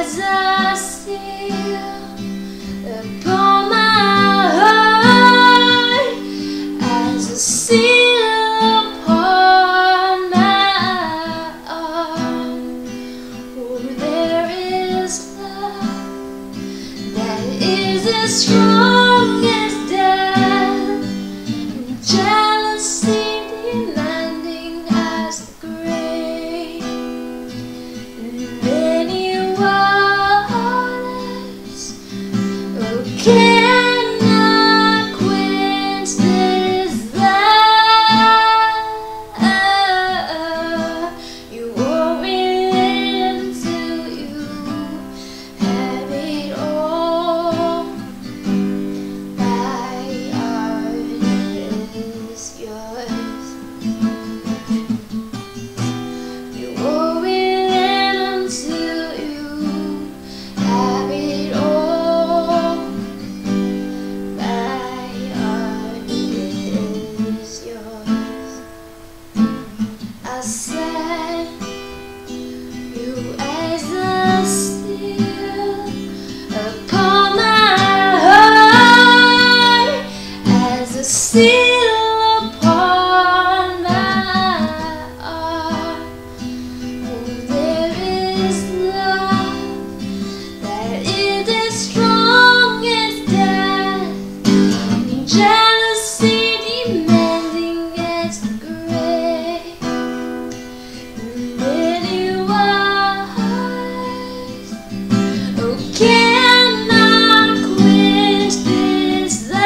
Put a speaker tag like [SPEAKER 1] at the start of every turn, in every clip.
[SPEAKER 1] as I steal upon my heart, as I seal upon my arm. Oh, there is love that is as strong as death, and jealousy demanding as the grave. Cannot quench this love. You won't relent till you have it all. My heart is yours. You won't relent until you have it all. I said you as a steel upon my heart, as a seal upon my arm. Oh, there is love that is as strong as death, and jealousy demanding as the grave. Cannot quench this love.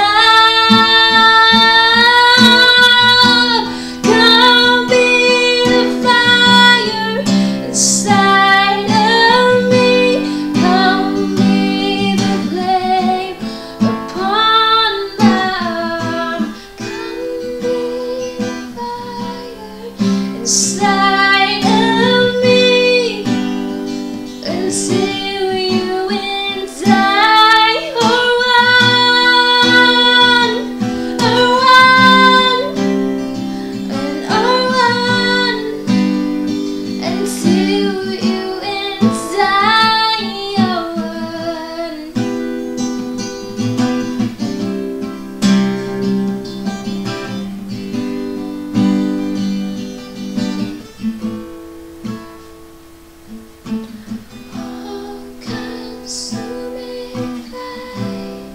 [SPEAKER 1] Come be the fire inside of me. Come be the flame upon my arm. Come be the fire inside of me, until you and I are one, and are one, until you and I are one. Consuming fire,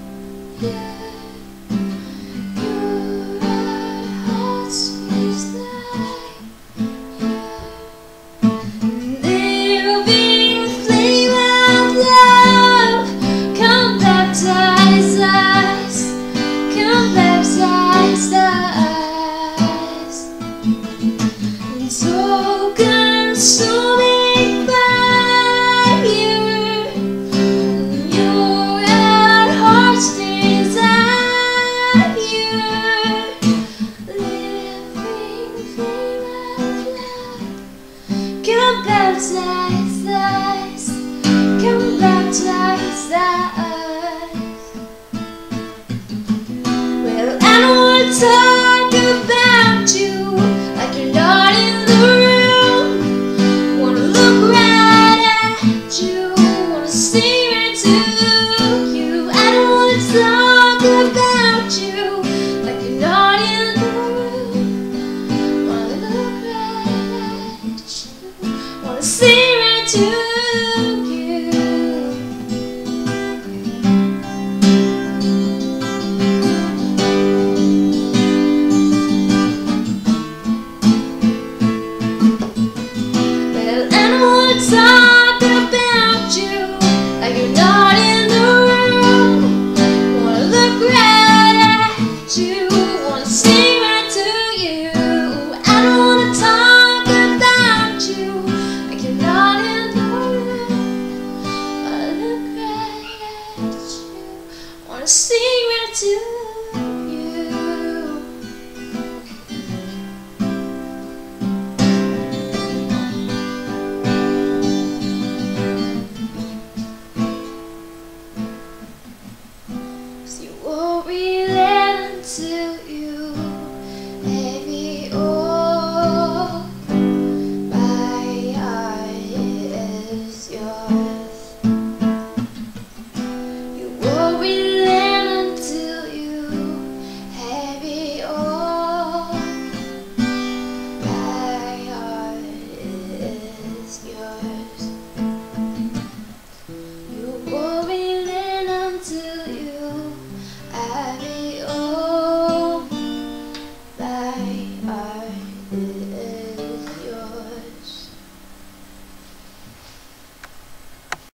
[SPEAKER 1] your heart speaks like living flame of love. Come baptize us, come baptize us. And so consuming fire, your heart's desire, living flame of love. Come baptize us, come baptize us. Well, I don't want to talk about you like you're not in the room. Wanna look right at you, wanna see right to you. I don't want to talk about you like you're not in the room. Wanna look right at you, wanna see right to you. Well, I don't want to talk about you like you're not in the room. Wanna look right at you, wanna see right to you. I don't wanna talk about you like you're not in the room. Wanna look right at you, wanna see right to you.